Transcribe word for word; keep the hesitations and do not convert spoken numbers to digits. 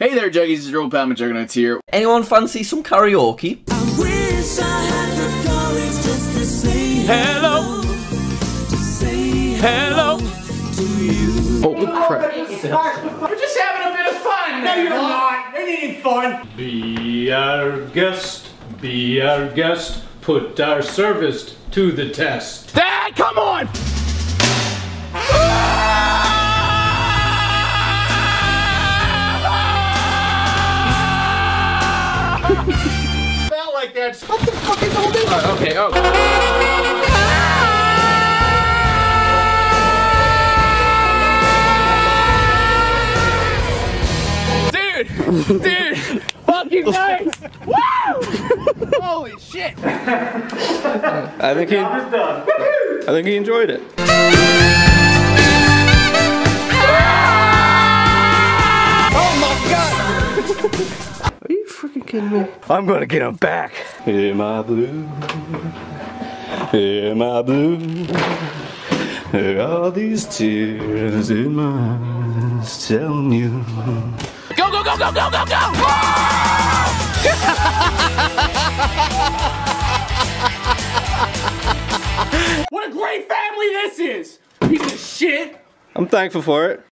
Hey there, Juggies, it's your old pal Juggernauts here. Anyone fancy some karaoke? I wish I had the courage just to say Hello. To say Hello. to you. Oh crap. We're just having a bit of fun. No, you're not. It ain't fun. Be our guest, be our guest, put our service to the test. Dad, come on! Felt like that. What the fuck is all this? Uh, okay, oh. Dude! Dude! Fucking nice! Woo! Holy shit! I think he, I think he enjoyed it. Oh my god! Are you freaking kidding me? I'm gonna get him back. Hear my blue, hear my blue, hear all these tears in my eyes telling you. Go, go, go, go, go, go, go! What a great family this is! Piece of shit! I'm thankful for it.